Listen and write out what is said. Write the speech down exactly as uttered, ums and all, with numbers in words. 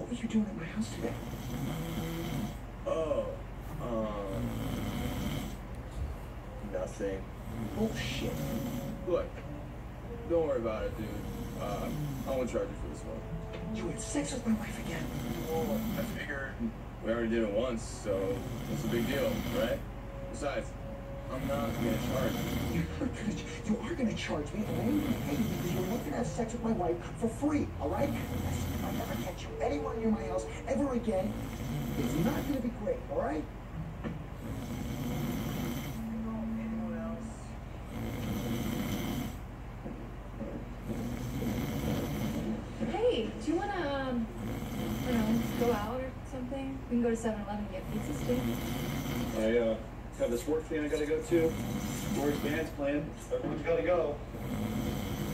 What were you doing at my house today? Oh, um, nothing. Bullshit. Look, don't worry about it, dude. Uh, I won't charge you for this one. You had sex with my wife again. Well, I figured we already did it once, so what's the big deal, right? Besides, I'm not gonna charge you. You're gonna, you are gonna charge me, all right? Hey, because you're not gonna have sex with my wife for free, all right? Listen, if I never catch you anywhere near my house ever again, it's not gonna be great, all right? Anyone else? Hey, do you wanna, um, I don't know, go out or something? We can go to seven eleven and get pizza still. I, uh, have this work thing I gotta go to. Work's band's playing. Everyone's gotta go.